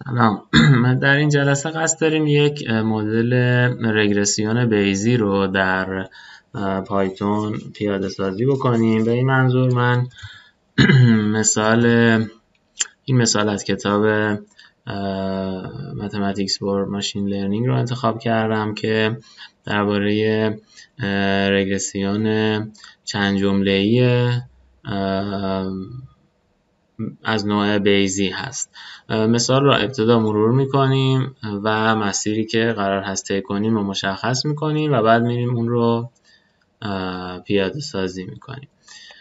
سلام. در این جلسه قصد داریم یک مدل رگرسیون بیزی رو در پایتون پیاده سازی بکنیم. به این منظور من این مثال از کتاب Mathematics for Machine Learning رو انتخاب کردم که درباره رگرسیون چند جمله‌ای از نوع بیزی هست. مثال رو ابتدا مرور میکنیم و مسیری که قرار هست طی کنیم رو مشخص میکنیم و بعد میریم اون رو پیاده سازی میکنیم.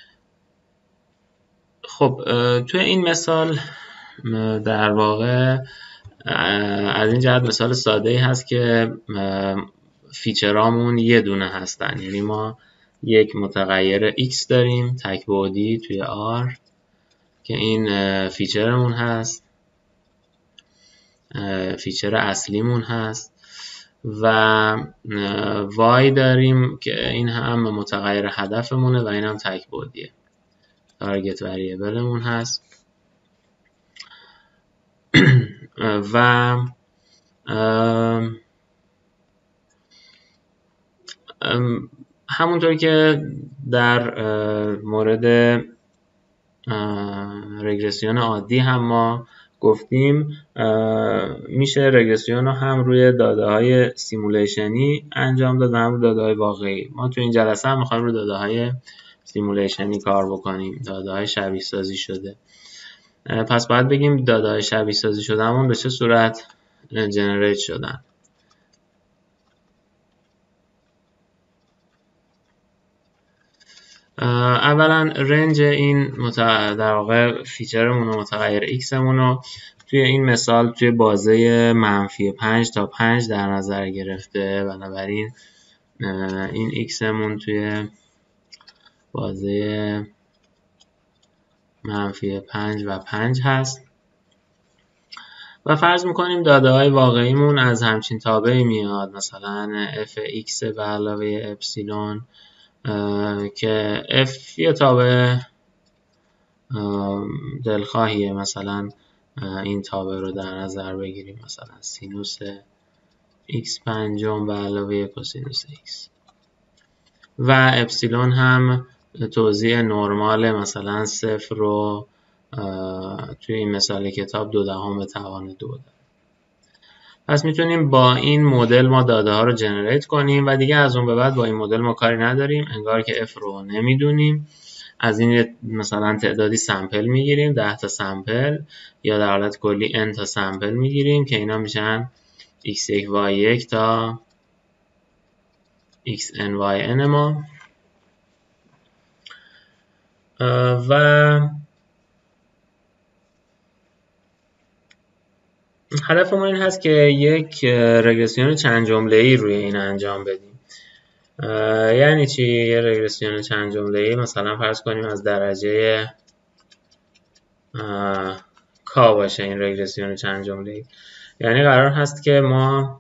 خب توی این مثال در واقع از این جهت مثال ساده‌ای هست که فیچرامون یه دونه هستن، یعنی ما یک متغیر x داریم تک بعدی توی R که این فیچرمون هست، فیچر اصلیمون هست، و y داریم که این هم متغیر هدفمونه و این هم تک بعدیه، تارگت وریبلمون هست. و همونطور که در مورد رگرسیون عادی هم ما گفتیم، میشه رگرسیون رو هم روی داده‌های سیمولیشنی انجام داد و هم روی داده‌های واقعی. ما تو این جلسه هم می‌خوایم روی داده‌های سیمولیشنی کار بکنیم، داده‌های شبیه سازی شده. پس باید بگیم داده‌های شبیه سازی شده همون به چه صورت جنریت شدن. اولا رنج این در واقع فیچرمون و متغیر x مون رو توی این مثال توی بازه -5 تا 5 در نظر گرفته، بنابراین این x مون توی بازه -5 و 5 هست و فرض میکنیم داده های واقعیمون از همچین تابعی میاد، مثلا f(x) به علاوه اپسیلون که f یه تابع دلخواهیه، مثلا این تابع رو در نظر بگیریم، مثلا سینوس x پنجم به علاوه کوسینوس x، و اپسیلون هم توزیع نرمال مثلا 0 رو توی این مثال کتاب 2/10⁻² داره. پس میتونیم با این مدل ما داده ها رو جنریت کنیم و دیگه از اون به بعد با این مدل ما کاری نداریم، انگار که f رو نمیدونیم. از این مثلا تعدادی سمپل میگیریم، 10 تا سمپل یا در حالت کلی n تا سمپل میگیریم که اینا میشن x1 y1 تا xn yn ما، و هدفمون این هست که یک رگرسیون چند جمله‌ای روی این انجام بدیم. یعنی چی یه رگرسیون چند جمله‌ای؟ مثلا فرض کنیم از درجه k باشه این رگرسیون چند جمله‌ای، یعنی قرار هست که ما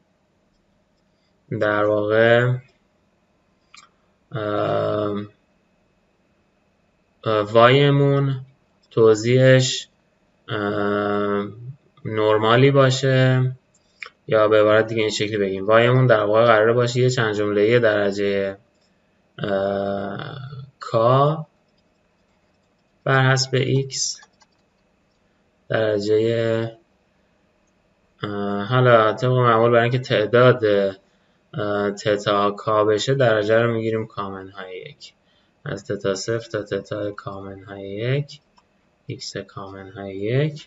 در واقع وایمون توزیعش نرمالی باشه، یا به عبارت دیگه این شکلی بگیم وایمون در واقع قراره باشه یه چند جمله‌ای درجه k بر حسب x درجه، حالا طبق معمول برای اینکه تعداد تتا k بشه درجه رو میگیریم کامن های 1، از تتا 0 تا تتا کامن های 1 x کامن های 1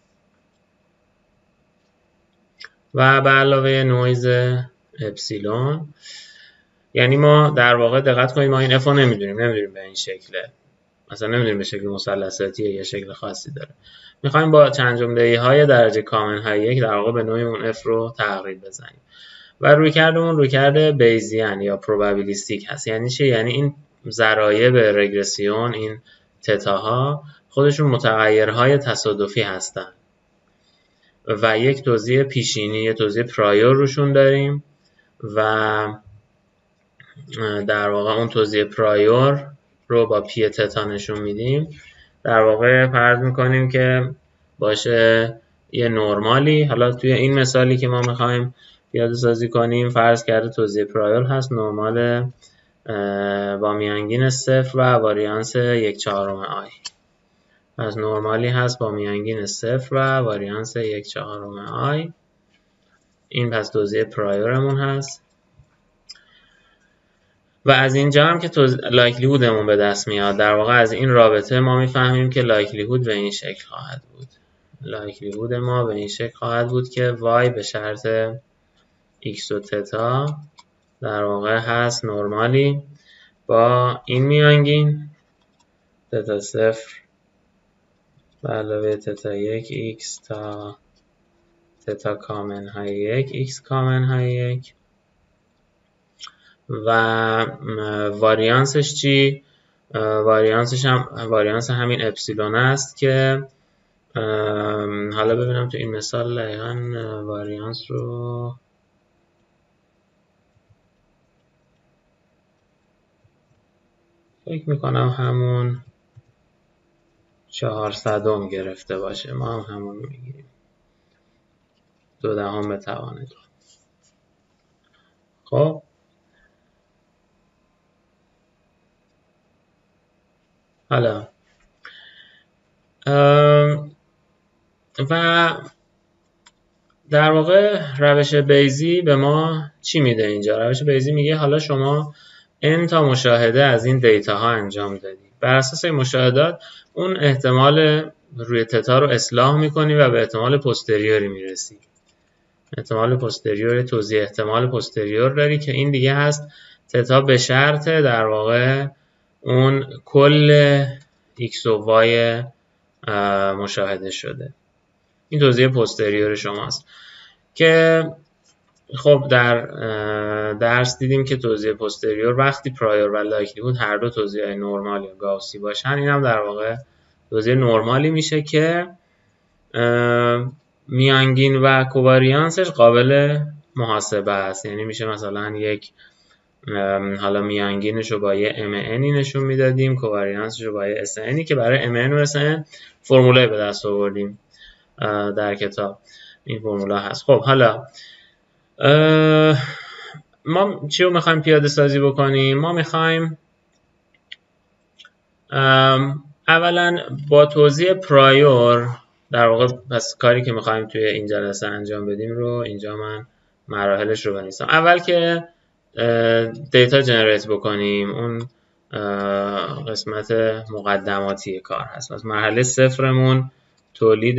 و به علاوه نویز اپسیلون. یعنی ما در واقع دقت کنید ما این f رو نمیدونیم به این شکله، مثلا نمیدونیم به شکل مثلثاتیه یا شکل خاصی داره. میخوایم با چند جمله‌ای های درجه کامن های 1 در واقع به نوعی اون f رو تقریب بزنیم و رویکرد بیزیان یا پروبابیلیستیک هست. یعنی چی؟ یعنی این ضرایب رگرسیون، این تتاها خودشون متغیرهای تصادفی هستن و یک توزیع پیشینی، یک توزیع پرایور روشون داریم و در واقع اون توزیع پرایور رو با پی تتا نشون میدیم. در واقع فرض میکنیم که باشه یه نرمالی. حالا توی این مثالی که ما میخوایم پیاده سازی کنیم فرض کرده توزیع پرایور هست، نرمال با میانگین 0 و واریانس 1/4 آی. پس نرمالی هست با میانگین 0 و واریانس 1/4 آی. این پس توزیع پرایورمون هست و از اینجا هم که لایکلیهودمون به دست میاد. در واقع از این رابطه ما میفهمیم که لایکلیهود به این شکل خواهد بود. لایکلیهود ما به این شکل خواهد بود که y به شرط x و تتا در واقع هست نرمالی با این میانگین تتا 0 به علاوه تتا 1 x تا تتا کامن های 1 x کامن های 1 و واریانسش چی؟ واریانس همین اپسیلون است که حالا ببینم تو این مثال دقیقاً واریانس رو فکر میکنم همون 400 گرفته باشه. ما هم همون میگیریم 2/10 به توان 2. خب حالا و در واقع روش بیزی به ما چی میده اینجا؟ روش بیزی میگه حالا شما n تا مشاهده از این دیتا ها انجام دادی. بر اساس این مشاهدات اون احتمال روی تتا رو اصلاح میکنی و به احتمال پوستریوری میرسی. احتمال پوستریور، توزیع احتمال پوستریور داری که این دیگه هست تتا به شرط در واقع اون کل x و y مشاهده شده. این توزیع پوستریور شماست که خب در درس دیدیم که توزیع پوستریور وقتی پرایور و لایکلیهود هر دو توزیع نرمال یا گاوسی باشن، این هم در واقع توزیع نرمالی میشه که میانگین و کوواریانسش قابل محاسبه است. یعنی میشه مثلا یک حالا میانگینش رو با یه MNی نشون میدادیم، کوواریانسش رو با یه SNی که برای MN و SN فرمولای به دست آوردیم در کتاب. این فرمولا هست. خب حالا ما چی رو میخوایم پیاده سازی بکنیم؟ ما میخوایم اولا با توزیع پرایور در واقع پس کاری که میخوایم توی این جلسه انجام بدیم رو اینجا من مراحلش رو بنویسم. اول که دیتا جنریت بکنیم، اون قسمت مقدماتی کار هست. پس مرحله صفرمون تولید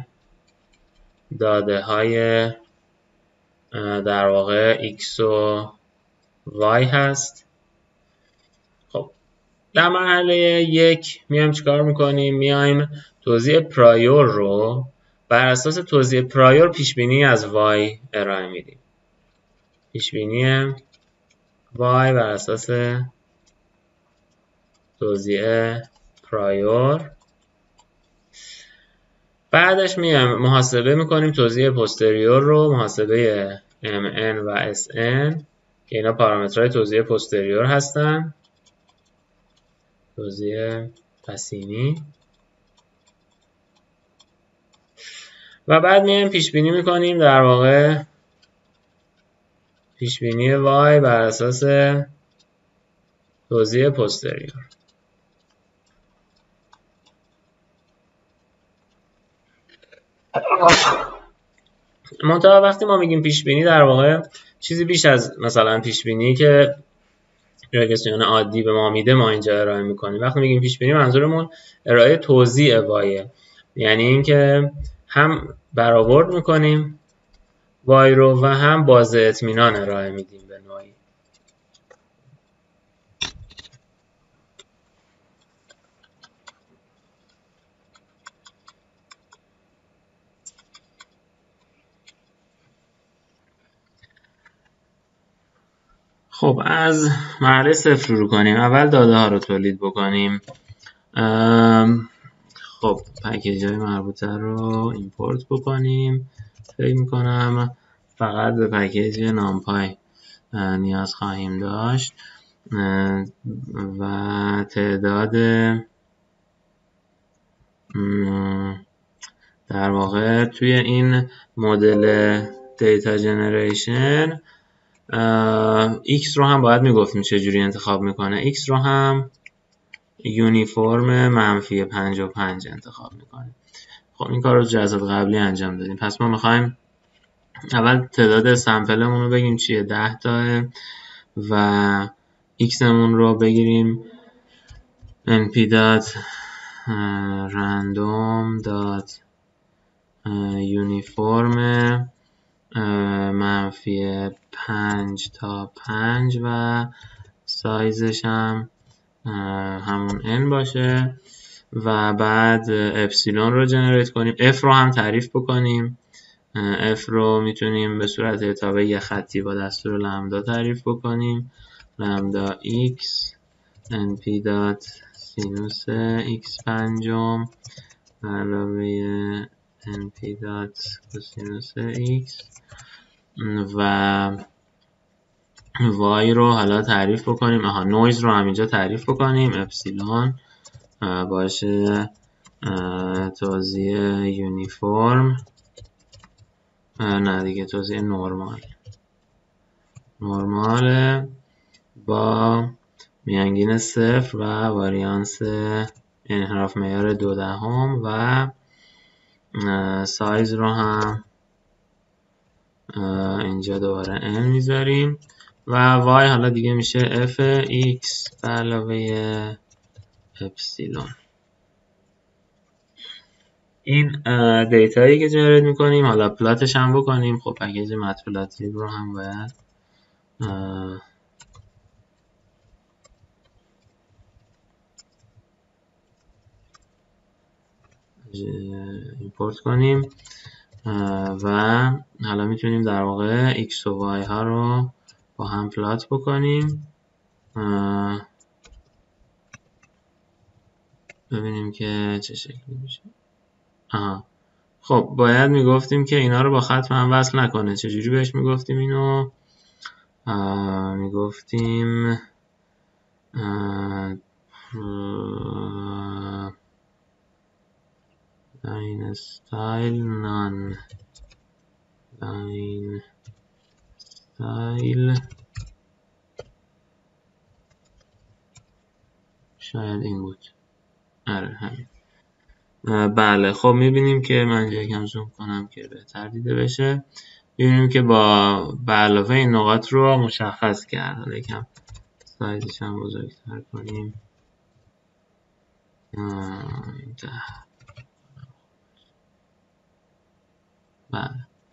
داده های در واقع x و y هست. خب در مرحله یک میایم چیکار میکنیم؟ میایم توزیع پرایور رو بر اساس توزیع پرایور پیشبینی از y ارائه میدیم. پیشبینی y بر اساس توزیع پرایور. بعدش میایم محاسبه میکنیم توزیع پوستریور رو، محاسبه MN و SN که اینا پارامترهای توزیع پوستریور هستن، توزیع پسینی. و بعد میایم پیش بینی میکنیم در واقع پیش بینی y بر اساس توزیع پوستریور. منتها وقتی ما میگیم پیش بینی در واقع چیزی بیش از مثلا پیش بینی که رگرسیون عادی به ما میده ما اینجا ارائه میکنیم. وقتی میگیم پیش بینی منظورمون ارائه توزیع وایه، یعنی اینکه هم برآورد میکنیم وای رو و هم باز اطمینان ارائه میدیم به نوعی. خب از مرحله صفر شروع کنیم. اول داده ها رو تولید بکنیم. خب پکیج های مربوطه رو ایمپورت بکنیم. فکر میکنم فقط به پکیج نامپای نیاز خواهیم داشت در واقع توی این مدل دیتا جنریشن x رو هم باید میگفتیم چجوری انتخاب میکنه. x رو هم یونیفرم منفی 55 انتخاب میکنه. خب این کار رو جلسات قبلی انجام دادیم. پس ما میخوایم اول تعداد سمپلمون رو بگیم چیه، 10 تاه و x مون رو بگیریم np.random.uniform منفی 5 تا 5 و سایزش هم همون n باشه و بعد اپسیلون رو جنریت کنیم. f رو هم تعریف بکنیم. f رو میتونیم به صورت تابع یه خطی با دستور لامدا تعریف بکنیم. لامدا x np.sinus x پنجم علاوه np.cosinus x و y رو حالا تعریف بکنیم. نویز رو هم اینجا تعریف بکنیم. اپسیلون باشه توزیع یونیفرم، نه دیگه توزیع نرمال با میانگین 0 و واریانس انحراف معیار 0.2 و سایز رو هم اینجا دوباره n میذاریم و y حالا دیگه میشه f x به علاوه اپسیلون. این دیتایی که جنریت میکنیم حالا پلاتش هم بکنیم. خب پکیج متپلاتلیب رو هم باید ایمپورت کنیم و حالا میتونیم در واقع x و y ها رو با هم پلات بکنیم. ببینیم که چه شکلی میشه. خب باید میگفتیم که اینا رو با خط هم وصل نکنه. چجوری بهش میگفتیم اینو؟ میگفتیم line style none line style شاید این بود. آره همین. بله خب میبینیم که من یکم زوم کنم که بهتر دیده بشه. میبینیم که با به علاوه این نقاط رو مشخص کرد. حالا یکم سایزش هم بزرگتر کنیم. بله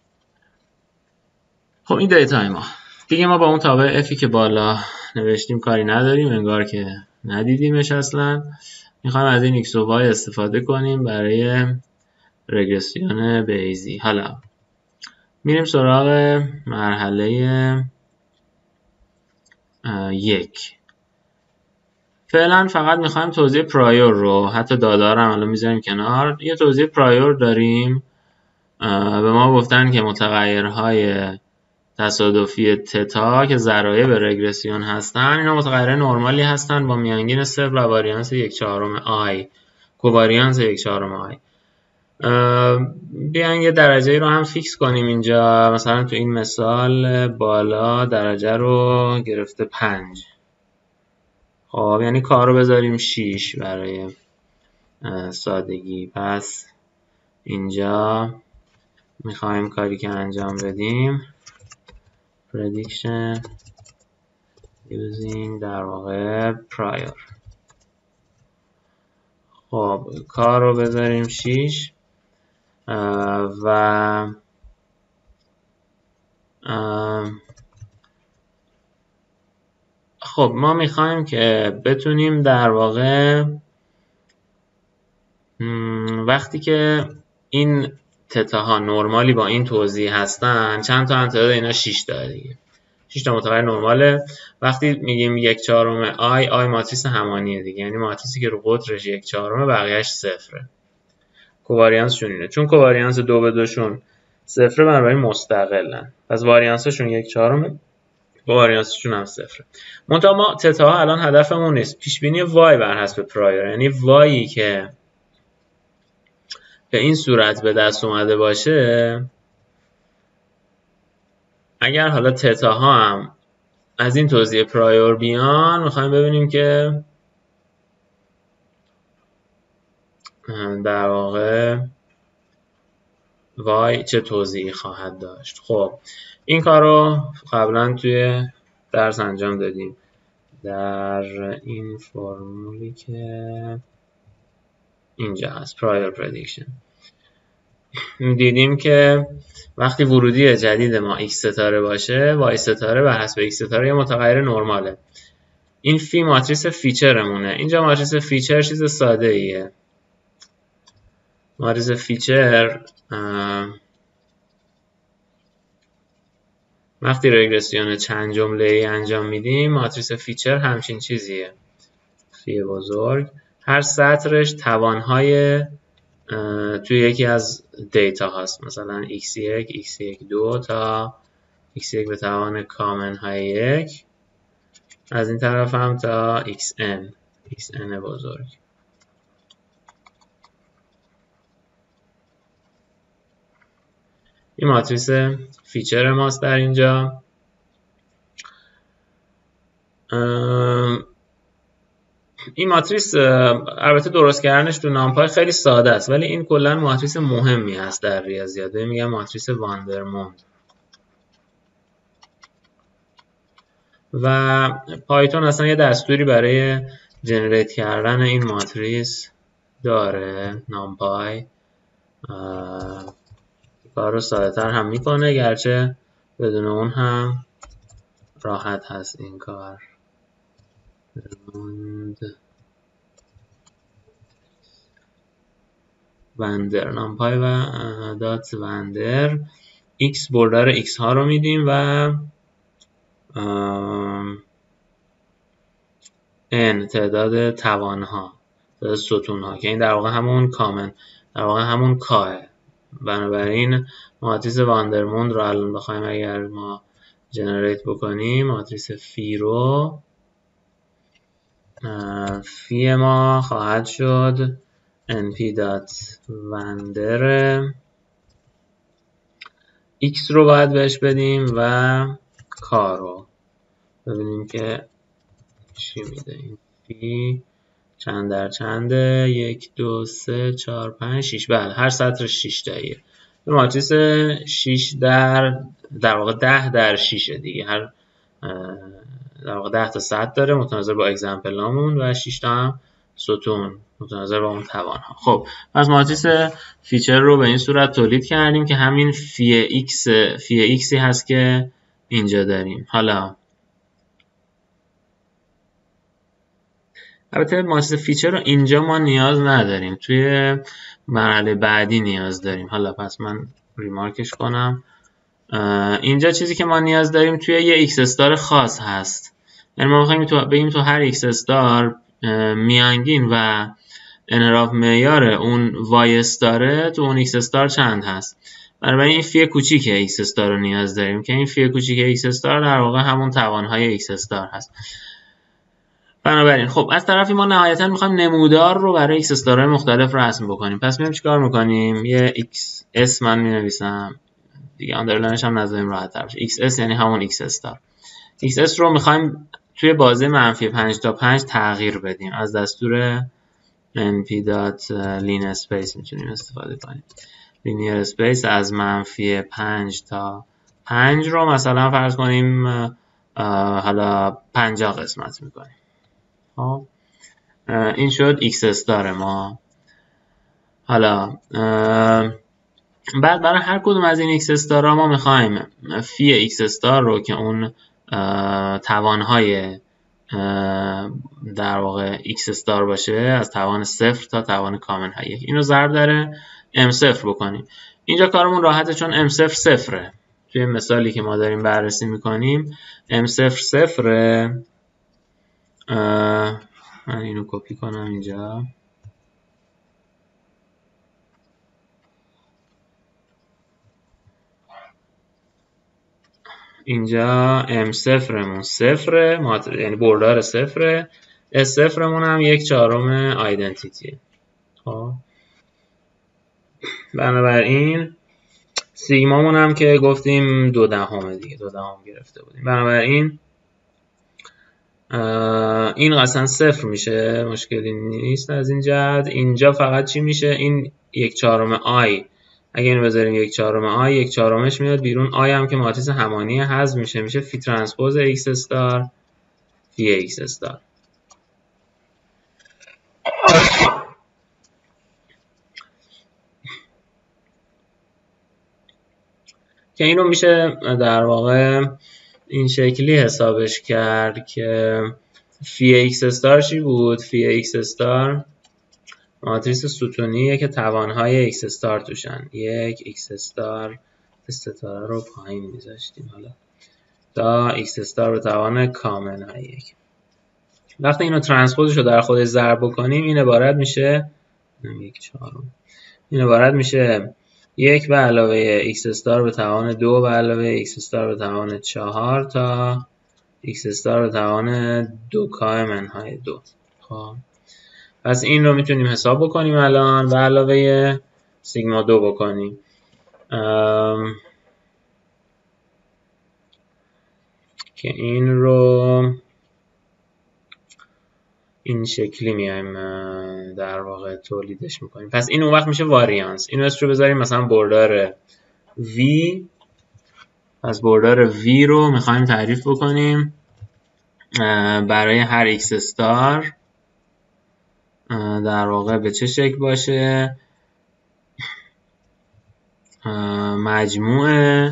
خب این دیتای ما دیگه. ما با اون تابع افی که بالا نوشتیم کاری نداریم، انگار که ندیدیمش اصلا. میخوایم از این x و y استفاده کنیم برای رگرسیون بیزی. حالا میریم سراغ مرحله 1. فعلا فقط میخوایم توزیع پرایور رو، حتی دادا رو هم الان میذاریم کنار. یه توزیع پرایور داریم. به ما گفتن که متغیرهای تصادفی تتا که ذرایع به رگرسیون هستن، اینا متغیر نرمالی هستن با میانگین 0 و واریانس 1/4 آی، کوواریانس 1/4 آی. بیاین یه درجه رو هم فیکس کنیم اینجا. مثلا تو این مثال بالا درجه رو گرفته 5. خب یعنی کار رو بذاریم 6 برای سادگی. پس اینجا میخوایم کاری که انجام بدیم prediction using در واقع prior. خب کار رو بذاریم 6 و خب ما میخوایم که بتونیم در واقع وقتی که این تتا ها نرمالی با این توزیع هستن، چند تا تعداد اینا 6 تا دیگه، 6 تا متغیر نرماله. وقتی میگیم 1/4 آی ماتریس همانیه دیگه، یعنی ماتریسی که رو قطرش 1/4 بقیه‌اش صفره. کوواریانسشون اینه، چون کوواریانس 2 به 2 شون صفره بنابراین مستقلن، پس واریانسشون 1/4 واریانسشون هم صفره. منتها ما تتا ها الان هدفمون نیست، پیش بینی وای بر حسب پرایور، یعنی وایی که به این صورت به دست اومده باشه، اگر حالا تتا ها هم از این توزیع پرایور بیان، میخوایم ببینیم که در واقع وای چه توزیعی خواهد داشت. خب این کار رو قبلا توی درس انجام دادیم در این فرمولی که اینجا هست prior prediction. دیدیم که وقتی ورودی جدید ما x ستاره باشه، y ستاره بر حسب x ستاره یه متغیر نرماله. این فی ماتریس فیچرمونه. اینجا ماتریس فیچر چیز ساده ایه. ماتریس فیچر وقتی رگرسیون چند جمله ای انجام میدیم، ماتریس فیچر همچین چیزیه. فی بزرگ هر سطرش توانهای توی یکی از دیتا هست، مثلا x1 x1 تا x1 به توان کامن های 1 از این طرف هم تا xn بزرگ. این ماتریس فیچر ماست در اینجا. این ماتریس البته درست کردنش تو نامپای خیلی ساده است، ولی این کلا ماتریس مهمی هست در ریاضیات. میگن ماتریس واندرموند. و پایتون اصلا یه دستوری برای جنریت کردن این ماتریس داره، نامپای. کار رو ساده تر هم میکنه، گرچه بدون اون هم راحت هست این کار. وندر نامپای و دات وندر x بردار x ها رو میدیم و n تعداد توان ها، تعداد ستون ها، که این در واقع همون کامن، در واقع همون کاه. بنابراین ماتریس واندرموند رو الان بخوایم اگر ما جنریت بکنیم، ماتریس فی رو فی ما خواهد شد np دات وندر x رو باید بهش بدیم و کار رو ببینیم که چی میده. این فی چند در چنده؟ 1 2 3 4 5 6. بله هر سطرش 6 تاییه. ماتریس 6 در واقع 10 در 6 دیگه. هر در واقع 10 تا سطر داره متناظر با اگزمپل نامون و 6 تا هم ستون متناظر با اون توان ها. خب پس ماتریس فیچر رو به این صورت تولید کردیم که همین فی ایکسی هست که اینجا داریم. حالا البته ماتریس فیچر رو اینجا ما نیاز نداریم، توی مرحله بعدی نیاز داریم. حالا پس من ریمارکش کنم. اینجا چیزی که ما نیاز داریم توی یه x استار خاص هست. یعنی ما می‌خوایم بگیم تو هر x استار میانگین و انحراف معیار اون y استاره تو اون x استار چند هست. بنابراین این فی کوچیک x استار رو نیاز داریم که این فی کوچیک x استار در واقع همون توانهای x استار هست. بنابراین خب از طرفی ما نهایتا میخوایم نمودار رو برای x استارهای مختلف رسم بکنیم. پس میایم چیکار میکنیم؟ یه x من مینویسم دیگه، آندرلاینش هم نذاریم راحت تر بشه. xs یعنی همون x استار. xs رو میخوایم توی بازه منفی 5 تا 5 تغییر بدیم. از دستور np.linear_space میتونیم استفاده کنیم. linear space از منفی 5 تا 5 رو مثلا فرض کنیم حالا 50 قسمت میکنیم. خب این شد x استار ما. حالا بعد برای هر کدوم از این x استار ها ما میخوایم فی x استار رو که اون توانهای در واقع x استار باشه از توان 0 تا توان کامن های 1 اینو ضرب در m0 بکنیم. اینجا کارمون راحته چون m0 صفره. توی مثالی که ما داریم بررسی میکنیم m0 صفره. من اینو کپی کنم اینجا. اینجا m0 مون صفره، یعنی بردار صفره. s0 مون هم 1/4 آیدنتیتیه. خب بنابراین سیگمامون هم که گفتیم 2/10 دیگه، 2/10 گرفته بودیم. بنابراین این اصلا 0 میشه، مشکلی نیست از این جهت. اینجا فقط چی میشه؟ این 1/4 آی، اگه اینو بذاریم 1/4 آی، 1/4 میاد بیرون. آی هم که ماتریس همانی حذف میشه، میشه فی ترانسپوز ایکس استار فی ایکس استار. که اینو میشه در واقع این شکلی حسابش کرد که فی ایکس استار چی بود؟ فی ایکس استار ماتریس ستونیه که توانهای ایکس استار توشن. یک ایکس استار ستاره رو پایین میذاشتیم حالا تا ایکس استار به توان کامل های یک. وقتی اینو ترانسپوزش رو در خودش ضرب بکنیم این عبارت میشه 1/4. این عبارت میشه 1 به علاوه ایکس استار به توان 2 به علاوه ایکس استار به توان 4 تا ایکس استار به توان 2 کای منهای 2. خب پس این رو میتونیم حساب بکنیم الان به علاوه سیگما 2 بکنیم. که این رو این شکلی میایم در واقع تولیدش میکنیم. پس این اون وقت میشه واریانس. اینو اسمش رو بذاریم مثلا بردار V. پس بردار V رو میخوایم تعریف بکنیم برای هر ایکس استار در واقع به چه شکل باشه؟ مجموع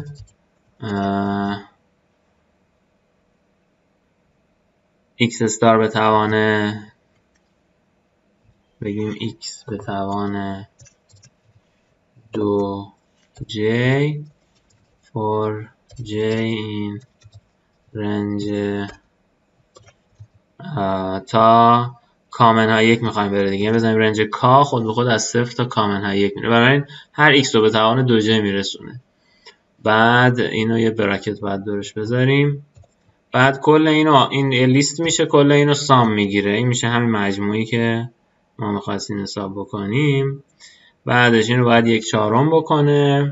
ایکس استار به توان بگیم ایکس به توان 2j for j in range تا کامن های 1 میخوایم بره دیگه. بزنیم رنج k خود به خود از 0 تا کامن های 1 میره. برای هر x رو به توان 2j میرسونه. بعد اینو یه براکت باید دورش بذاریم. بعد کل اینو این لیست میشه، کل اینو سام میگیره. این میشه همین مجموعی که ما میخواستیم حساب بکنیم. بعدش اینو باید 1/4 بکنه،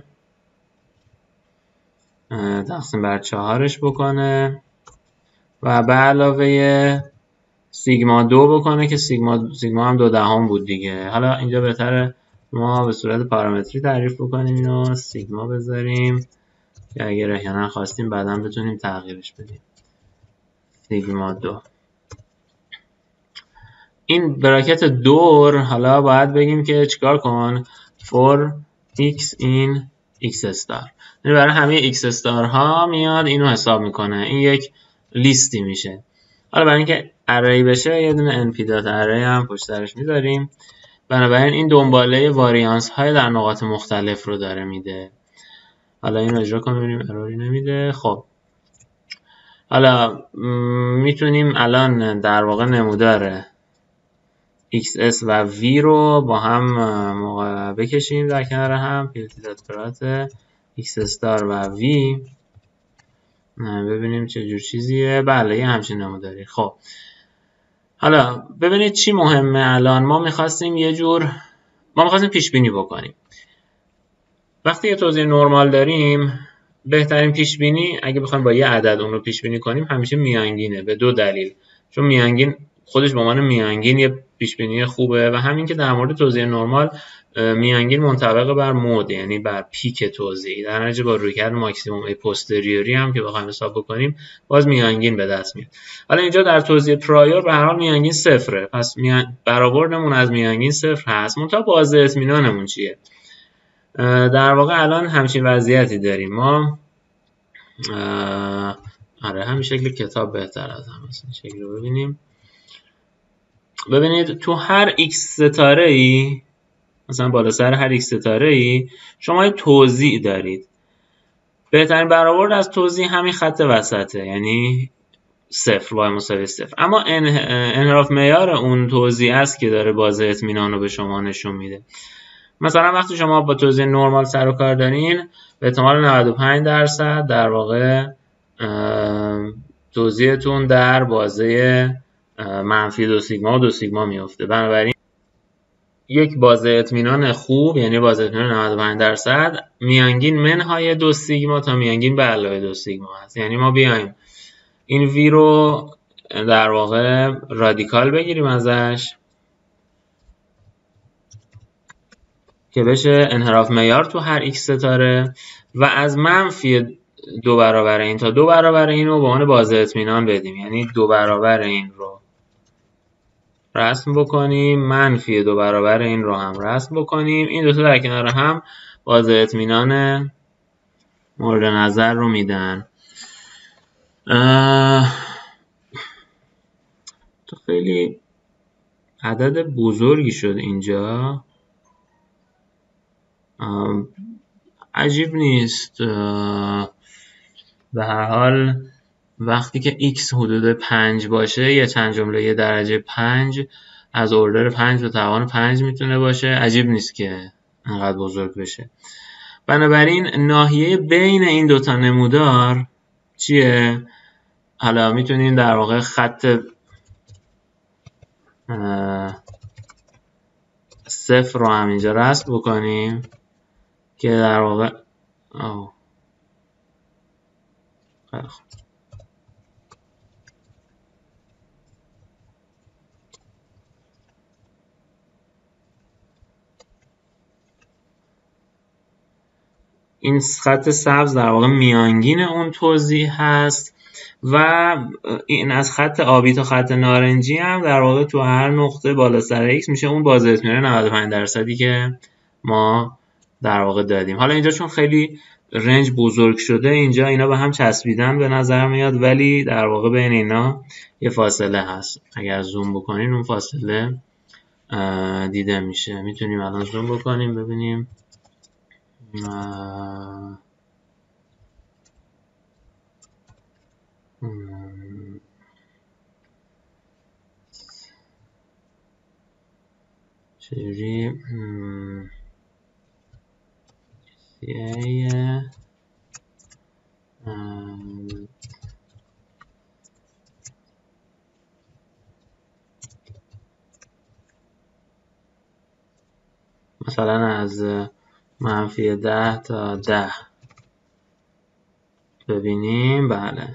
تقسیم بر 4ش بکنه و به علاوه سیگما 2 بکنه که سیگما هم 2/10 بود دیگه. حالا اینجا بهتره ما به صورت پارامتری تعریف بکنیم اینو، سیگما بذاریم که اگر احیانا خواستیم بعدا بتونیم تغییرش بدیم. سیگما 2 این براکت دور. حالا باید بگیم که چیکار کن for x in x استار. یعنی برای همه x استار ها میاد اینو حساب میکنه. این یک لیستی میشه. حالا برای اینکه اری بشه یه دونه np دات اری هم پشت سرش میذاریم. بنابراین این دنباله واریانس های در نقاط مختلف رو داره میده. حالا اینو اجرا کنیم ببینیم اروری نمیده. خب حالا میتونیم الان در واقع نمودار XS و V رو با هم بکشیم در کنار هم. پیلتی دات پرات X استار و V ببینیم چه جور چیزیه. بله یه همچین نموداری. خب حالا ببینید چی مهمه. الان ما میخواستیم پیش بینی بکنیم. وقتی یه توزیع نرمال داریم بهترین پیش بینی اگه بخوایم با یه عدد اون رو پیش بینی کنیم همیشه میانگینه، به دو دلیل. چون میانگین خودش به عنوان میانگین یه پیش بینی خوبه و همین که در مورد توزیع نرمال میانگین منطبق بر مود، یعنی بر پیک توزیع، در نتیجه با رویکرد ماکسیموم ای پوستریوری هم که بخوایم حساب بکنیم باز میانگین به دست میاد. حالا اینجا در توزیع پرایور به هر حال میانگین صفره، پس برآوردمون از میانگین صفر هست. منتها باز اطمینانمون چیه؟ در واقع الان همچین وضعیتی داریم ما. آره همین شکل کتاب بهتر از هم است. این شکل رو ببینید تو هر x ستاره ای، مثلا بالا سر هر x ستاره ای شما یه توزیع دارید. بهترین برآورد از توزیع همین خط وسطه، یعنی 0 y = 0. اما انحراف معیار اون توزیع است که داره باز اطمینان رو به شما نشون میده. مثلا وقتی شما با توزیع نرمال سر و کار دارین به احتمال 95% در واقع توزیعتون در بازه منفی 2 سیگما و 2 سیگما میفته. بنابراین یک بازه اطمینان خوب، یعنی بازه اطمینان 95%، میانگین منهای 2 سیگما تا میانگین به علاوه 2 سیگما هست. یعنی ما بیایم این وی رو در واقع رادیکال بگیریم ازش که بشه انحراف معیار تو هر ایکس ستاره و از منفی 2 برابر این تا 2 برابر این رو به عنوان بازه اطمینان بدیم. یعنی 2 برابر این رو رسم بکنیم، منفی 2 برابر این رو هم رسم بکنیم. این دوتا در کنار هم بازه اطمینان مورد نظر رو میدن. تو خیلی عدد بزرگی شد اینجا، عجیب نیست. به هر حال وقتی که x حدود 5 باشه یه چند جمله یه درجه 5 از اردر 5 به توان 5 میتونه باشه، عجیب نیست که انقدر بزرگ بشه. بنابراین ناحیه بین این دوتا نمودار چیه؟ حالا میتونیم در واقع خط صفر رو هم اینجا رسم بکنیم که در واقع این خط سبز در واقع میانگین اون توضیح هست و این از خط آبی تا خط نارنجی هم در واقع تو هر نقطه بالا سر x میشه اون بازه اطمینان 95% که ما در واقع دادیم. حالا اینجا چون خیلی رنج بزرگ شده اینجا اینا به هم چسبیدن به نظر میاد، ولی در واقع بین اینا یه فاصله هست. اگر زوم بکنین اون فاصله دیده میشه. میتونیم الان زوم بکنیم ببینیم. چجوری مثلا از منفی 10 تا 10 ببینیم. بله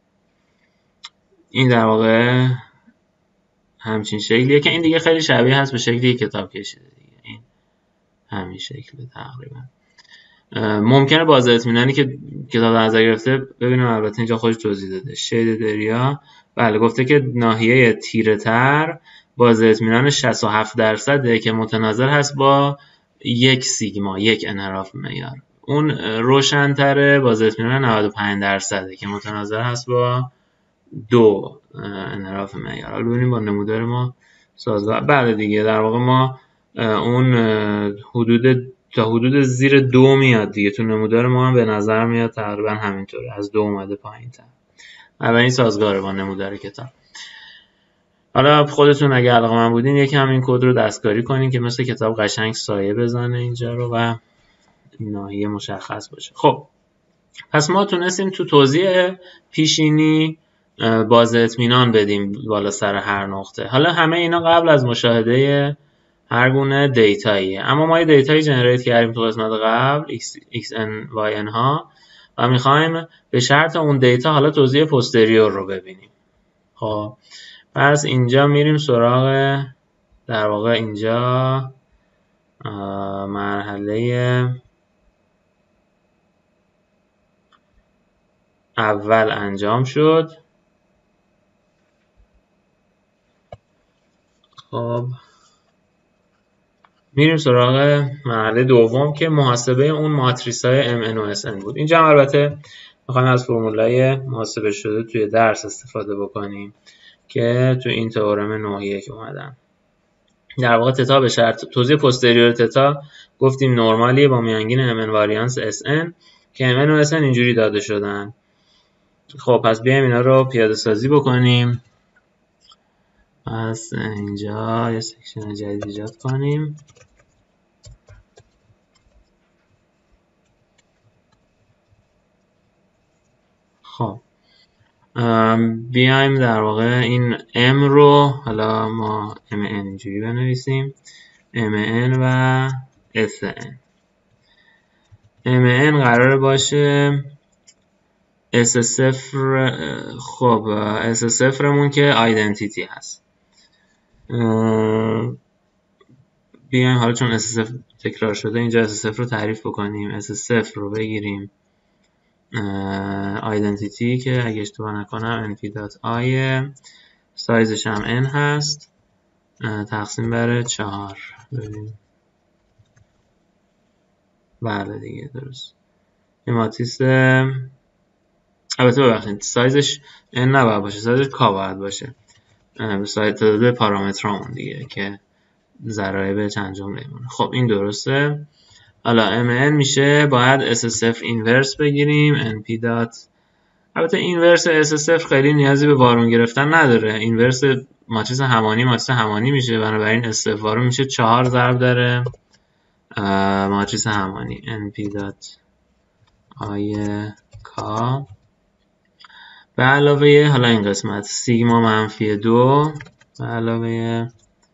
این در واقع همچین شکلیه که این دیگه خیلی شبیه هست به شکلی کتاب کشیده دیگه. این همین شکله تقریبا. ممکنه بازه اطمینانی که کتاب نظر گرفته ببینیم، البته اینجا خودش توضیح داده. شید دریا بله گفته که ناحیه تیره تر بازه اطمینان 67% که متناظر هست با 1 سیگما، 1 انحراف معیار. اون روشن‌تره بازه اطمینان 95% که متناظر هست با 2 انحراف معیار. حالا ببینیم با نمودار ما سازگار. بله دیگه در واقع ما اون تا حدود زیر 2 میاد دیگه. تو نمودار ما هم به نظر میاد تقریبا همینطوره، از 2 اومده پایین‌تر. الان این سازگاره با نمودار کتاب. حالا خودتون اگه علاقه‌مند بودین یکم این کد رو دستکاری کنین که مثل کتاب قشنگ سایه بزنه اینجا رو و این ناحیه مشخص باشه. خب پس ما تونستیم تو توضیح پیشینی بازه اطمینان بدیم بالا سر هر نقطه. حالا همه اینا قبل از مشاهده هر گونه دیتاییه، اما ما یه دیتایی جنریت کردیم تو قسمت قبل xn yn ها و میخوایم به شرط اون دیتا حالا توضیح پوستریور رو ببینیم. خب پس اینجا میریم سراغ در واقع اینجا مرحله اول انجام شد. خب میریم سراغ مرحله دوم که محاسبه اون ماتریس‌های MN و SN بود. اینجا هم البته میخوایم از فرمولای محاسبه شده توی درس استفاده بکنیم که تو این تئورم نوعیه که اومدن. در واقع تتا به شرط توضیح پوستریور تتا گفتیم نرمالیه با میانگین MN واریانس SN که MN و SN اینجوری داده شدن. خب پس بیایم اینا رو پیاده سازی بکنیم. پس اینجا یه سکشن جدید ایجاد کنیم. خب بیایم در واقع این M رو حالا ما MN اینجوری بنویسیم mn و sn. mn قراره باشه s0. خب s0 مون که آیدنتیتی هست. بیایم حالا چون s0 تکرار شده اینجا s0 رو تعریف بکنیم. s0 رو بگیریم آیدنتیتی که اگه اشتباه نکنم np.i سایزش هم n هست تقسیم بر 4. ببینیم بله دیگه درست. این ماتریس البته ببخشید سایزش n نباید باشه، سایزش k باید باشه به سایز تعداد پارامترامون دیگه که ضرایب چند جمله مونه. خب این درسته. حالا mn میشه باید s0 اینورس بگیریم np دات. البته اینورس s0 خیلی نیازی به وارون گرفتن نداره. اینورس ماتریس همانی میشه، بنابراین s0 وارون میشه 4 ضرب داره ماتریس همانی np دات i k به علاوه حالا این قسمت سیگما منفی 2 به علاوه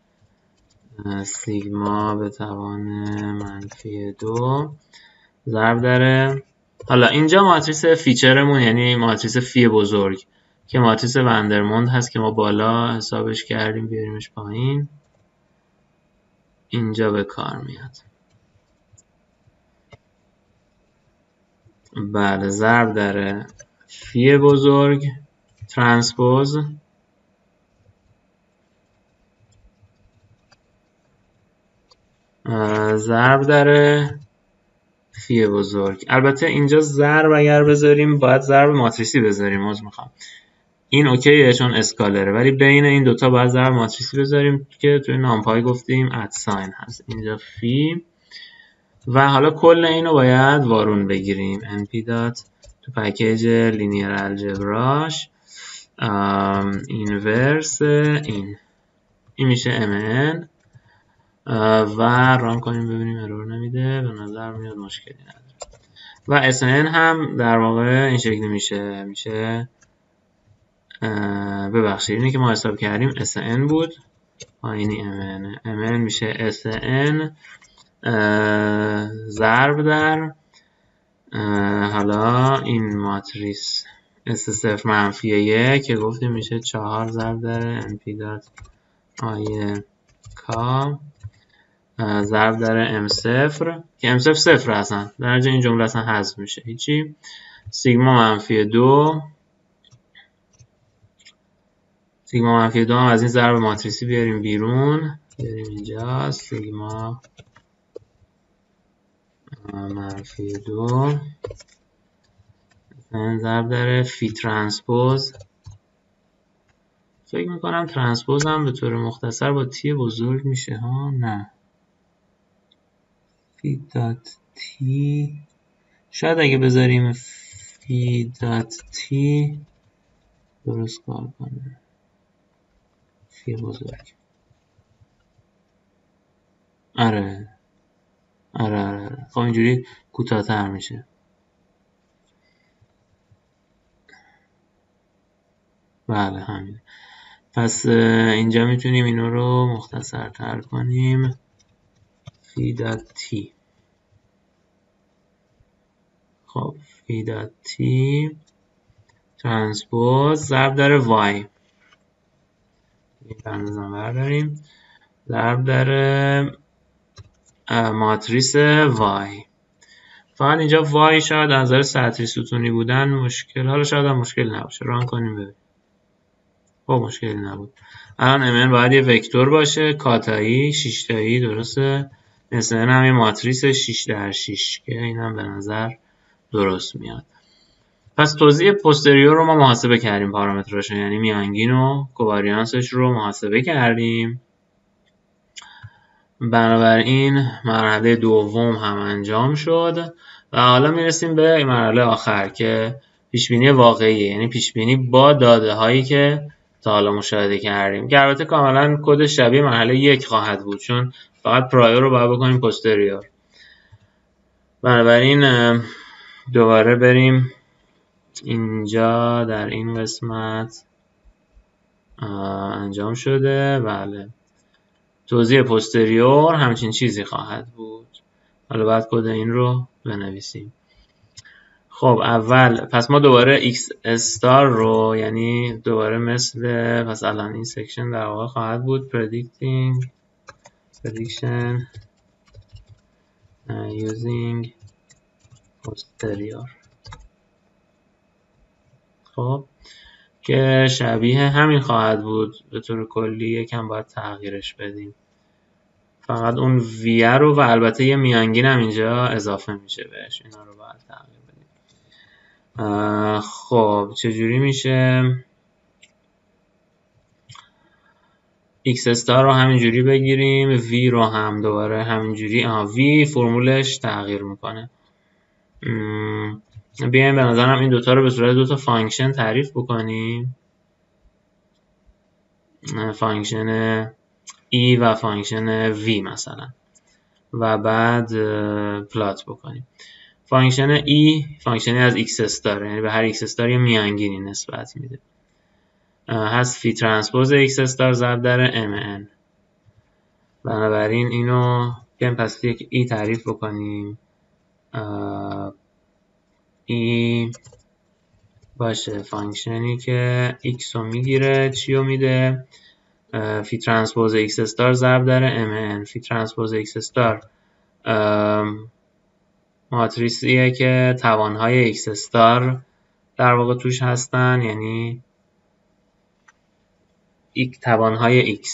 سیگما به توان منفی 2 ضرب داره. حالا اینجا ماتریس فیچرمون یعنی ماتریس فی بزرگ که ماتریس وندرموند هست که ما بالا حسابش کردیم، بیاریمش پایین اینجا به کار میاد. بله ضرب داره فی بزرگ ترانسپوز ضرب داره فی بزرگ. البته اینجا ضرب اگر بذاریم باید ضرب ماتریسی بذاریم. میخوام این اوکیه چون اسکالره، ولی بین این دوتا باید ضرب ماتریسی بذاریم که توی نامپای گفتیم ات ساین هست. اینجا فی و حالا کل اینو باید وارون بگیریم np دات تو پکیج لینیر الجبراش اینورس این میشه mn و ران کنیم ببینیم ارور نمیده. به نظر میاد مشکلی نداره. و sn هم در واقع این شکلی میشه ببخشید اینی که ما حساب کردیم sn بود اینی mn میشه sn ضرب در حالا این ماتریس s0 منفی 1 که گفتیم میشه 4 ضرب در np دات i k ضرب داره m0 که m0 صفر هستن در جای این جمله اصلا حذف میشه هیچی. سیگما منفی 2 هم از این ضرب ماتریسی بیاریم بیرون، بیاریم اینجا سیگما منفی 2 ضرب داره فی ترانسپوز. فکر میکنم ترانسپوز هم به طور مختصر با تی بزرگ میشه ها. نه فی دات تی شاید اگه بذاریم فی دات تی درست کار کنه. فی بزرگ آره خب اینجوری کوتاه‌تر میشه. بله همین. پس اینجا میتونیم اینو رو مختصر تر کنیم فی دات تی. خب فی دات تی ترانسپوز ضرب داره وای. این پرنزم برداریم ضرب داره ماتریس وای. فقط اینجا وای شاید از نظر سطری ستونی بودن مشکل، حالا شاید هم مشکل نباشه. ران کنیم ببینیم. خب مشکلی نبود. الان mn باید یه وکتور باشه کاتایی 6 تایی درسته. sn هم یه ماتریس 6 در 6 که این هم به نظر درست میاد. پس توزیع پوستریور رو ما محاسبه کردیم پارامتراشو، یعنی میانگین و کوواریانسش رو محاسبه کردیم. بنابراین مرحله دوم هم انجام شد و حالا میرسیم به مرحله آخر که پیشبینی واقعیه، یعنی پیشبینی با داده هایی که تا حالا مشاهده کردیم که البته کاملا کد شبیه مرحله 1 خواهد بود چون فقط پرایور رو باید بکنیم پوستریور. بنابراین دوباره بریم اینجا در این قسمت انجام شده. بله توزیع پوستریور همچین چیزی خواهد بود. حالا بعد کد این رو بنویسیم. خب اول پس ما دوباره x استار رو یعنی دوباره مثل پس الان این سکشن در واقع خواهد بود prediction using posterior. خب که شبیه همین خواهد بود به طور کلی، یکم باید تغییرش بدیم. فقط اون ویه رو و البته یه میانگین هم اینجا اضافه میشه بهش، اینا رو باید تغییر بدیم. خب چجوری میشه؟ x استار رو همینجوری بگیریم، v رو هم دوباره همینجوری. v فرمولش تغییر میکنه. بیایم به نظرم این دوتا رو به صورت دوتا فانکشن تعریف بکنیم، فانکشن e و فانکشن v مثلا، و بعد پلات بکنیم. فانکشن e فانکشنی از x استار، یعنی به هر x استار یه میانگینی نسبت میده، هست فی ترانسپوز x استار ضرب در mn. بنابراین اینو بیایم پس یک e تعریف بکنیم. e باشه فانکشنی که x رو میگیره، چی رو میده؟ فی ترانسپوز x استار ضرب در mn. فی ترانسپوز x استار ماتریسیه که توانهای x استار در واقع توش هستن، یعنی توانهای x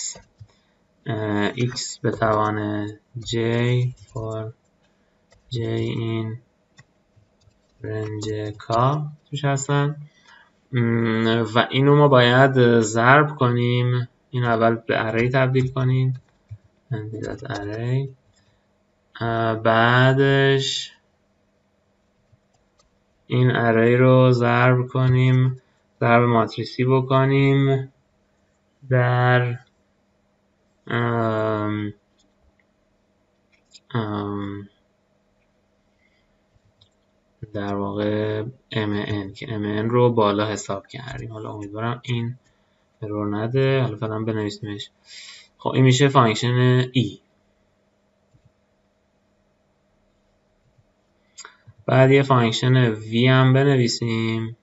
x به توان j for j in رنج k توش هستن و اینو ما باید ضرب کنیم. این اول به اری تبدیل کنیم، اری، بعدش این اری رو ضرب کنیم، ضرب ماتریسی بکنیم در در واقع mn که mn رو بالا حساب کردیم. حالا امیدوارم این ارور نده، حالا فعلا بنویسیمش. خب این میشه فانکشن e. بعد یه فانکشن v هم بنویسیم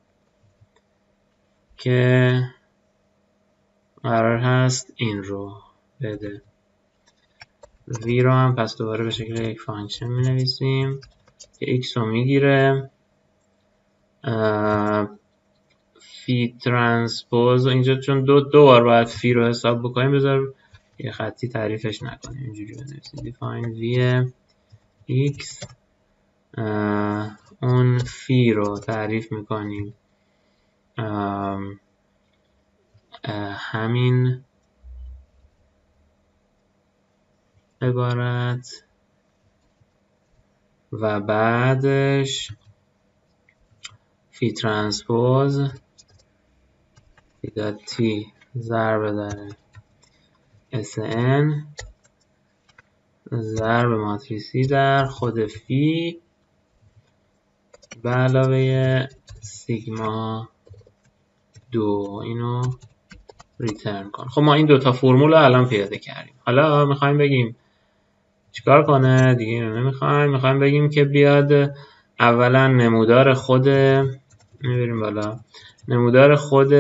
که قرار هست این رو بده. v رو هم پس دوباره به شکل یک فانکشن می نویسیم که x رو میگیره، فی ترانسپوز، اینجا چون دو بار باید فی رو حساب بکنیم بذار یه خطی تعریفش نکنیم، اینجوری بنویسیم define v x، اون فی رو تعریف میکنیم همین عبارت و بعدش فی ترانسپوز تی ضرب در SN ضرب ماتریسی در خود فی به علاوه سیگما 2. اینو ریترن کن. خب ما این دوتا فرمول رو الان پیاده کردیم. حالا میخوایم بگیم چیکار کنه دیگه، اینو نمیخوایم، میخوایم بگیم که بیاد اولا نمودار خود، میبریم بالا، نمودار خود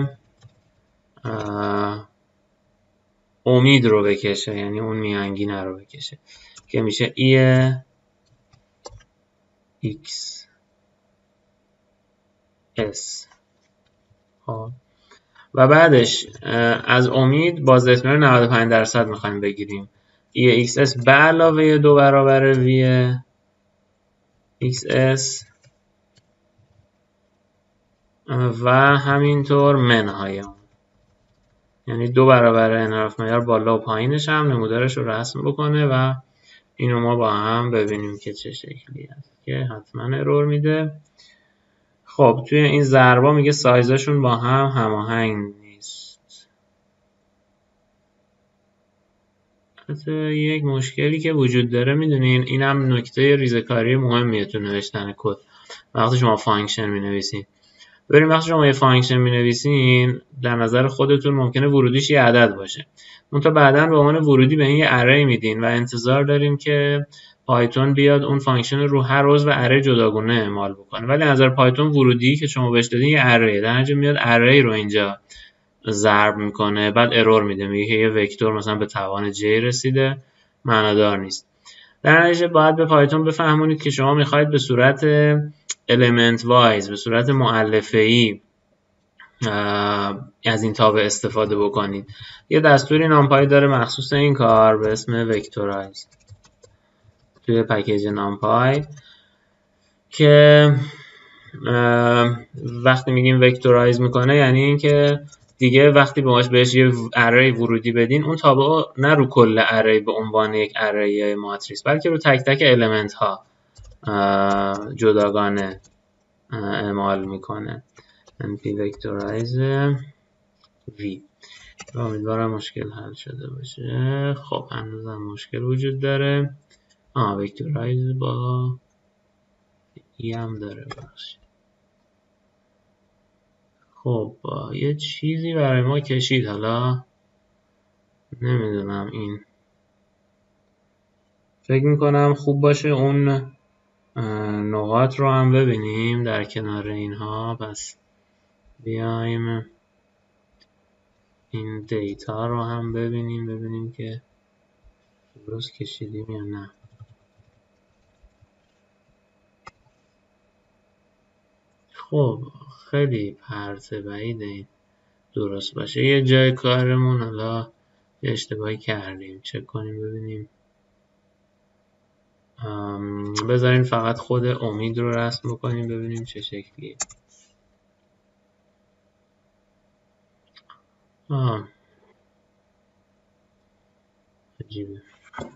امید رو بکشه، یعنی اون میانگینه رو بکشه که میشه ای x s. خب و بعدش از امید باز احتمال 95% میخوایم بگیریم، ای x s به علاوه 2 برابر وی x s و همینطور منهای اون، یعنی 2 برابر انحراف معیار بالا و پایینش هم نمودارش رو رسم بکنه و اینو ما با هم ببینیم که چه شکلی هست که حتما ارور میده. خب توی این ضربا میگه سایزشون با هم هماهنگ نیست. حتی یک مشکلی که وجود داره میدونین، این هم نکته ریزکاری مهمیه تو نوشتن کد وقتی شما فانکشن مینویسین. ببین وقتی شما یه فانکشن می‌نویسین در نظر خودتون ممکنه ورودیش یه عدد باشه، منتها بعداً به عنوان ورودی به این یه اره میدین و انتظار دارین که پایتون بیاد اون فانکشن رو هر عضو اره جداگونه اعمال بکنه. ولی از نظر پایتون ورودی که شما بهش دادین یه اره، در نتیجه میاد اره رو اینجا ضرب میکنه، بعد ارور میده، میگه که یه وکتور مثلا به توان j رسیده، معنادار نیست. در نتیجه باید به پایتون بفهمونید که شما میخواید به صورت element wise، به صورت مؤلفه‌ای از این تابع استفاده بکنید. یه دستوری نامپای داره مخصوص این کار به اسم وکتورایز توی پکیج نامپای که وقتی میگیم وکتورایز میکنه یعنی این که دیگه وقتی بهش یه اره ورودی بدین اون تابع نه رو کل اره به عنوان یک اره ماتریس، بلکه رو تک تک المنت ها جداگانه اعمال میکنه. np vectorize v. امیدوارم مشکل حل شده باشه. خب هنوزم مشکل وجود داره. vectorize با ای هم داره بخشی. خب یه چیزی برای ما کشید، حالا نمیدونم این فکر میکنم خوب باشه اون نقاط رو هم ببینیم در کنار اینها. پس بیایم این دیتا رو هم ببینیم که درست کشیدیم یا نه. خب خیلی پرت بعیده این درست باشه. یه جای کارمون حالا یه اشتباهی کردیم، چک کنیم ببینیم. بذارین فقط خود امید رو رسم بکنیم ببینیم چه شکلیه. عجیبه.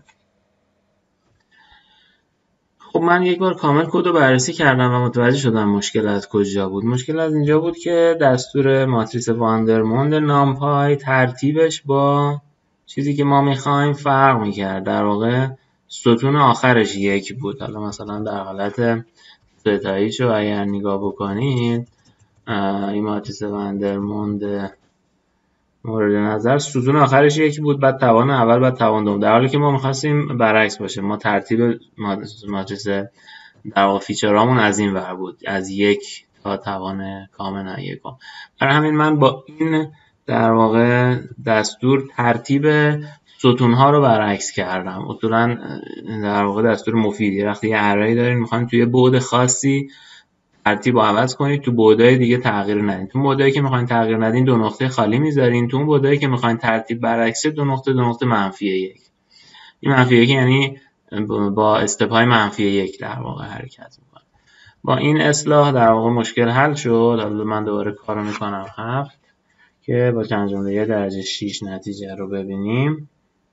خب من یک بار کامل کد رو بررسی کردم و متوجه شدم مشکل از کجا بود. مشکل از اینجا بود که دستور ماتریس واندرموند نامپای ترتیبش با چیزی که ما میخوایم فرق میکرد. در واقع ستون آخرش یک بود. حالا مثلا در حالت ستاییش رو اگر نگاه بکنید، این ماتریس واندرموند مورد نظر ستون آخرش یک بود، بعد توان اول بعد توان دوم، در حالی که ما می‌خواستیم برعکس باشه. ما ترتیب ماتریس در واقع فیچرامون از این ور بود، از یک تا توان کامل یکم. برای همین من با این در واقع دستور ترتیب ستون‌ها رو برعکس کردم. اصولاً در واقع دستور مفیدیه. وقتی یه اره‌ای دارین می‌خواید توی بعد خاصی ترتیب رو عوض کنید، تو بعدهای دیگه تغییر ندین. تو بعدهایی که میخواین تغییر ندین دو نقطه خالی میذارین، تو اون بعدهایی که میخواین ترتیب برعکسه دو نقطه منفی یک. این منفی یک یعنی با استپ‌های منفی یک در واقع حرکت میکنه. با این اصلاح در واقع مشکل حل شد. حالا من دوباره کارو میکنم 7 که با چند جمله درجه 6 نتیجه رو ببینیم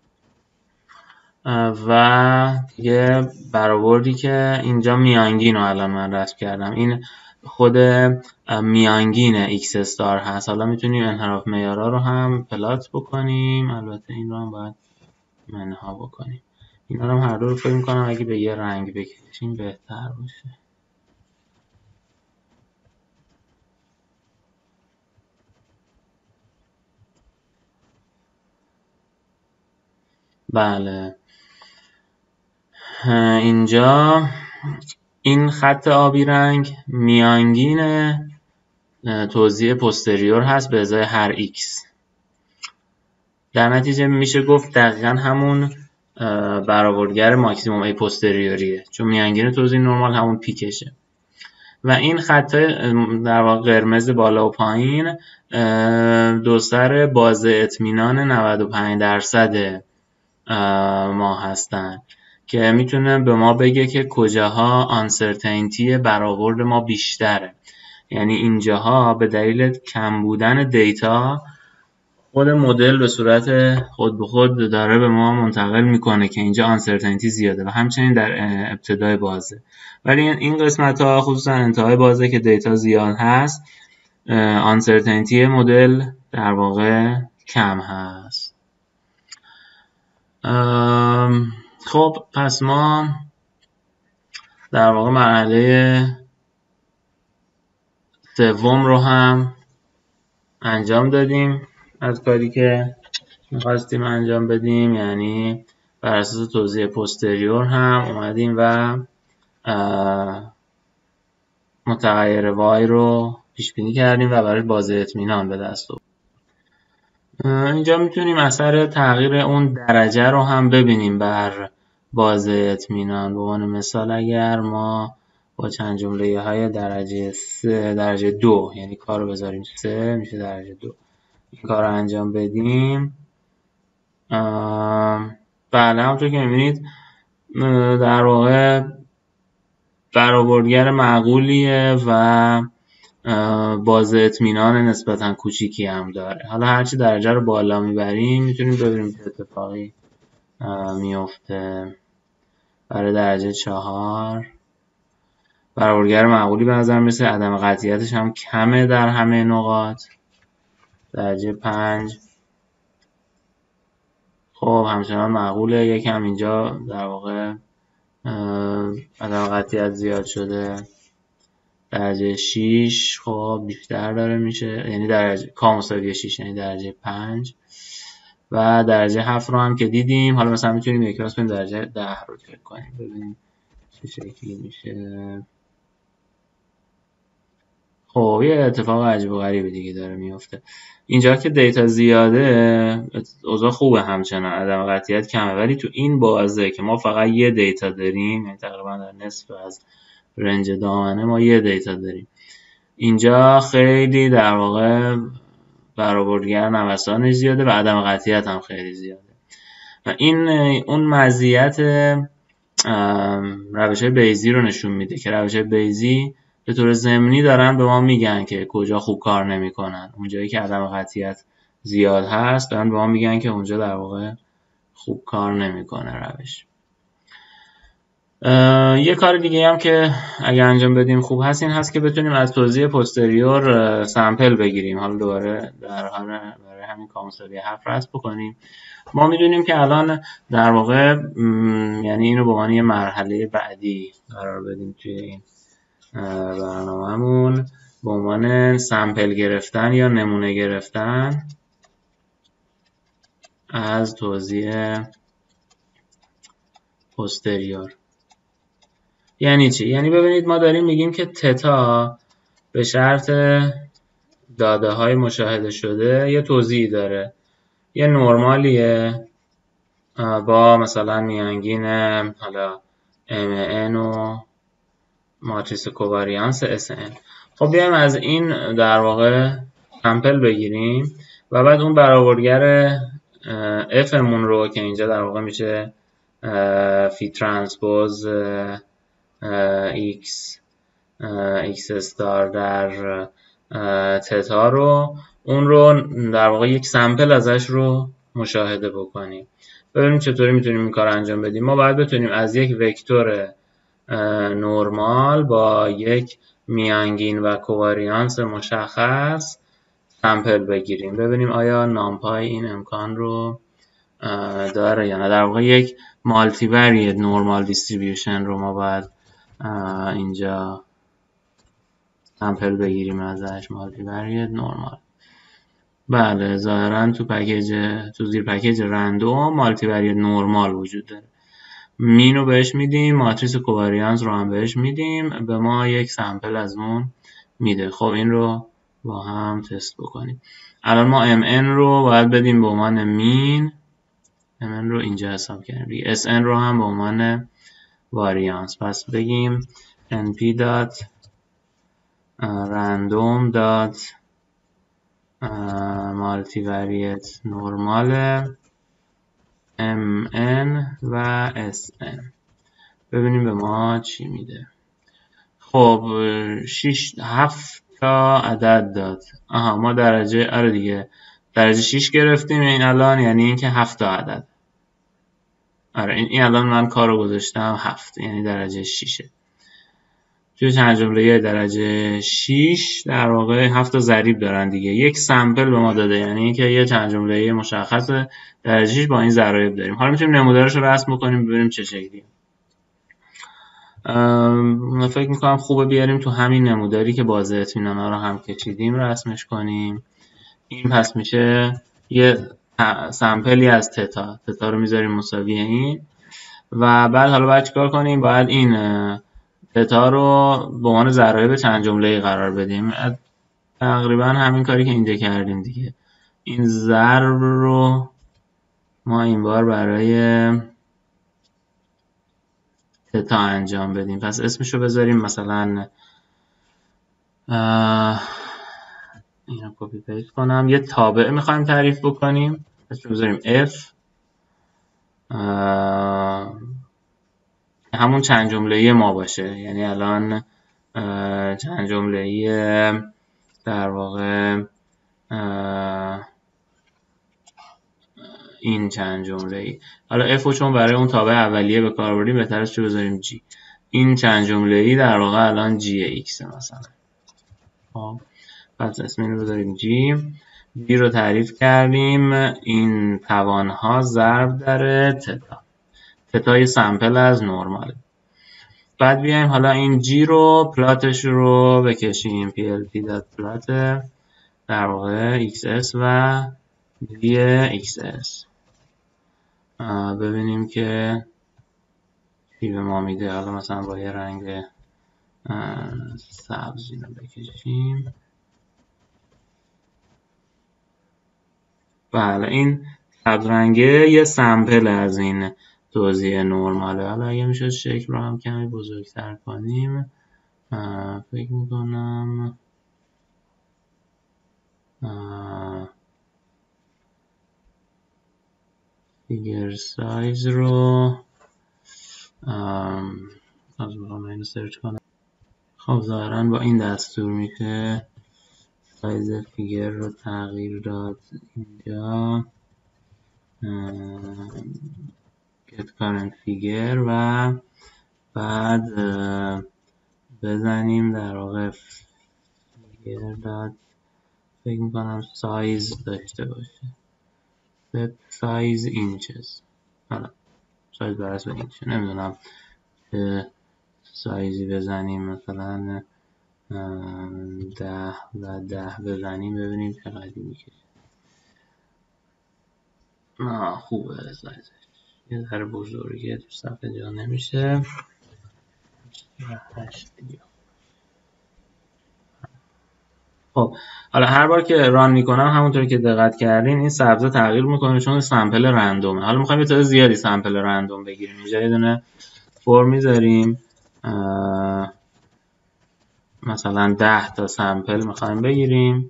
و دیگه برآوردی که اینجا میانگین رو الان من رسم کردم. این خود میانگین ایکس استار هست. حالا میتونیم انحراف معیارا رو هم پلات بکنیم. البته این رو هم باید منها بکنیم. اینا رو هم هر دو رو فکر میکنم اگه به یه رنگ بکشیم بهتر باشه. بله اینجا این خط آبی رنگ میانگین توزیع پوستریور هست به ازای هر x. در نتیجه میشه گفت دقیقا همون برآوردگر ماکسیموم ای پوستریوریه، چون میانگین توزیع نرمال همون پیکشه. و این خط در واقع قرمز بالا و پایین دو سر باز اطمینان 95% ما هستن که میتونه به ما بگه که کجاها آنسرتینتی برآورد ما بیشتره. یعنی اینجاها به دلیل کم بودن دیتا خود مدل به صورت خود به خود داره به ما منتقل میکنه که اینجا آنسرتینتی زیاده و همچنین در ابتدای بازه. ولی این قسمت ها خصوصا انتهای بازه که دیتا زیاد هست آنسرتینتی مدل در واقع کم هست. خب پس ما در واقع مرحله سوم رو هم انجام دادیم از کاری که میخواستیم انجام بدیم، یعنی بر اساس توزیع پوستریور هم اومدیم و متغیر وای رو پیش بینی کردیم و برای بازه اطمینان به دست آوردیم. اینجا میتونیم اثر تغییر اون درجه رو هم ببینیم بر بازه اطمینان. به عنوان مثال اگر ما با چند جمله های درجه 2 یعنی کار رو بذاریم 3 میشه درجه 2 این کار رو انجام بدیم، بله همونطور که میبینید در واقع برآوردگر معقولیه و بازه اطمینان نسبتا کوچیکی هم داره. حالا هرچی درجه رو بالا میبریم میتونیم ببینیم چه اتفاقی میفته. برای درجه 4 برآوردگر معقولی به نظر میرسه، عدم قطعیتش هم کمه در همه نقاط. درجه 5 خب همچنان معقوله، یکم اینجا در واقع عدم قطعیت زیاد شده. درجه 6 خب بیشتر داره میشه، یعنی درجه کا مساوی 6 یعنی درجه 5 و درجه 7 رو هم که دیدیم. حالا مثلا میتونیم یک راست کنیم درجه 10 رو چک کنیم ببینیم چه شکلی میشه. خب یه اتفاق عجیب و غریبی دیگه داره میفته. اینجا که دیتا زیاده اوضاع خوبه، همچنان عدم قطعیت کمه، ولی تو این بازه که ما فقط یه دیتا داریم، یعنی تقریبا در نصف از رنج دامنه ما یه دیتا داریم، اینجا خیلی در واقع برآوردگر نوسانش زیاده و عدم قطعیت هم خیلی زیاده و این اون مزیت روش‌های بیزی رو نشون میده که روش‌های بیزی به طور ضمنی دارن به ما میگن که کجا خوب کار نمیکنن. اونجایی که عدم قطعیت زیاد هست دارن به ما میگن که اونجا در واقع خوب کار نمیکنه روش. یه کار دیگه هم که اگه انجام بدیم خوب هست این هست که بتونیم از توزیع پوستریور سامپل بگیریم. حالا دوباره برای همین کاموساوی 7 رسم بکنیم. ما میدونیم که الان در واقع یعنی اینو به عنوان یه مرحله بعدی قرار بدیم توی این برنامه‌مون، به عنوان سامپل گرفتن یا نمونه گرفتن از توزیع پوستریور. یعنی چی؟ یعنی ببینید ما داریم میگیم که تتا به شرط داده های مشاهده شده یه توزیعی داره، یه نرمالیه با مثلا میانگین حالا MN و ماتریس کوواریانس SN. خب بیایم از این در واقع سامپل بگیریم و بعد اون برآوردگر F مون رو که اینجا در واقع میشه فی ترانسپوز X استار در تتا رو، اون رو در واقع یک سامپل ازش رو مشاهده بکنیم. ببینیم چطوری میتونیم این کار انجام بدیم. ما باید بتونیم از یک وکتور نرمال با یک میانگین و کوواریانس مشخص سامپل بگیریم. ببینیم آیا نامپای این امکان رو داره یا نه. در واقع یک مالتی وریت نورمال دیستریبیوشن رو ما باید اینجا سامپل بگیریم ازش، مالتی وریت نورمال. بله ظاهرا تو زیر پکیج رندوم مالتی وریت نورمال وجود داره. مین رو بهش میدیم، ماتریس کوواریانس رو هم بهش میدیم، به ما یک سامپل از اون میده. خب این رو با هم تست بکنیم. الان ما MN رو باید بدیم به عنوان مین، MN رو اینجا حساب کردیم، SN رو هم به عنوان واریانس. پس بگیم np dot random dot multivariate normal MN و SN. ببینیم به ما چی میده. خب 7 تا عدد داد. ما درجه دیگه درجه 6 گرفتیم این الان، یعنی اینکه 7 تا عدد. این الان من کارو گذاشتم 7 یعنی درجه 6. توی چند جمله درجه 6 در واقع 7 تا ضریب دارن دیگه. یک سامپل به ما داده، یعنی اینکه یه چند جمله مشخص درجه 6 با این ضرایب داریم. حالا میتونیم نمودارش رو رسم بکنیم ببینیم چه شکلیه. فکر میکنم خوبه بیاریم تو همین نموداری که باز اطمینان ها رو هم کشیدیم رسمش کنیم. این پس میشه یه سمپلی از تتا رو میذاریم مساوی این و بعد حالا باید چیکار کنیم؟ باید این تتا رو به عنوان ضرایب چند جمله‌ای قرار بدیم. تقریبا همین کاری که اینجا کردیم دیگه. این ضرب رو ما این بار برای تتا انجام بدیم. پس اسمشو بذاریم مثلا اینو کپی پیست کنم. یه تابع میخوایم تعریف بکنیم، اسمشو بذاریم f همون چند جمله‌ای ما باشه. یعنی الان چند جمله‌ای در واقع این چند جمله‌ای. حالا f رو چون برای اون تابع اولیه به کار بردیم بهتره چه بذاریم g. این چند جمله‌ای در واقع الان g x مثلا. خب پس اسم اینو بذاریم g. g رو تعریف کردیم. این توانها ضرب در تتا. تتا یه سمپل از نرماله. بعد بیایم حالا این g رو پلاتش رو بکشیم. plt.plot در واقع xs و v xs. ببینیم که چی به ما میده. حالا مثلا با یه رنگ سبز اینو بکشیم. بله این سبز رنگه یه سمپل از این توزیع نرماله. حالا اگه میشد شکل رو هم کمی بزرگتر کنیم فکر میکنم فیگر سایز رو از بخوام اینو سرچ کنم. خب ظاهرا با این دستور میشه سایز فیگر رو تغییر داد. اینجا get current figure و بعد بزنیم در واقع figure داد فکر میکنم سایز داشته باشه set size inches. حالا سایز بر اساس اینچ نمیدونم سایزی بزنیم مثلا 10 و 10 بزنیم ببینیم چقدر میکشه. خوبه سایزش یه ذره بزرگه تو صفحه جا نمیشه. 8 دیگه. خب حالا هر بار که ران میکنم همونطور که دقت کردین این سبزه تغییر میکنه چون سمپل رندومه. حالا میخوایم یه تعداد زیادی سمپل رندوم بگیریم. اینجا یه دونه فور میذاریم مثلا 10 تا سمپل میخوایم بگیریم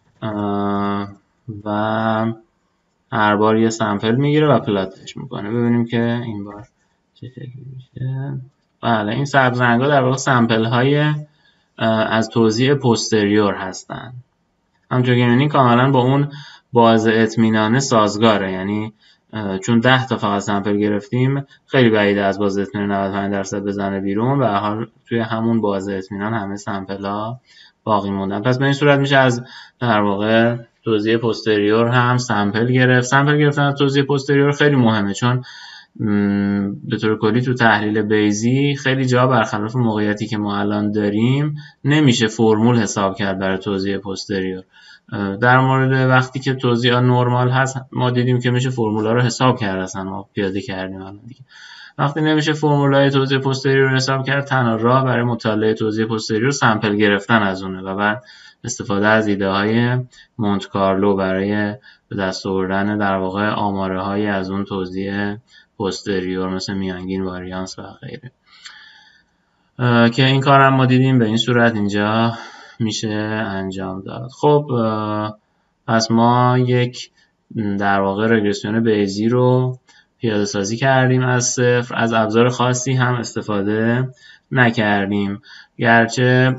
و هر بار یه سمپل میگیره و پلاتش میکنه. ببینیم که این بار چه شکلی میشه. بله این سبز رنگا در واقع سمپل های از توزیع پوستریور هستن. همونطور که می‌بینید کاملا با اون باز اطمینان سازگاره. یعنی چون 10 تا فقط سمپل گرفتیم خیلی بعیده از باز اطمینان 95% بزنه بیرون و حال توی همون باز اطمینان همه سمپل ها باقی موندن. پس به این صورت میشه از در واقع توزیع پوستریور هم سمپل گرفت. سمپل گرفتن از توزیع پوستریور خیلی مهمه چون به طور کلی تو تحلیل بیزی خیلی جا برخلاف موقعیتی که ما الان داریم نمیشه فرمول حساب کرد برای توزیع پوستریور. در مورد وقتی که توزیع نرمال هست ما دیدیم که میشه فرمولا رو حساب کرد. اصلا ما پیاده کردیم الان دیگه. وقتی نمیشه فرمولای توزیع پوستریور رو حساب کرد تنها راه برای مطالعه توزیع پوستریور سمپل گرفتن از اونه و بعد استفاده از ایده های مونت کارلو برای به دست آوردن در واقع آماره های از اون توزیع پوستریور مثل میانگین واریانس و غیره که این کار هم ما دیدیم به این صورت اینجا میشه انجام داد. خب پس ما یک در واقع رگرسیون بیزی رو پیاده سازی کردیم از صفر. از ابزار خاصی هم استفاده نکردیم گرچه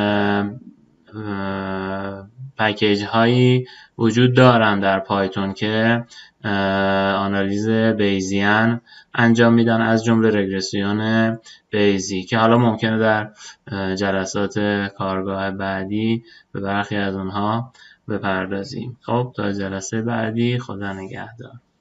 پکیج هایی وجود دارن در پایتون که آنالیز بیزیان انجام میدن از جمله رگرسیون بیزی که حالا ممکنه در جلسات کارگاه بعدی به برخی از اونها بپردازیم. خب تا جلسه بعدی خدا نگهدار.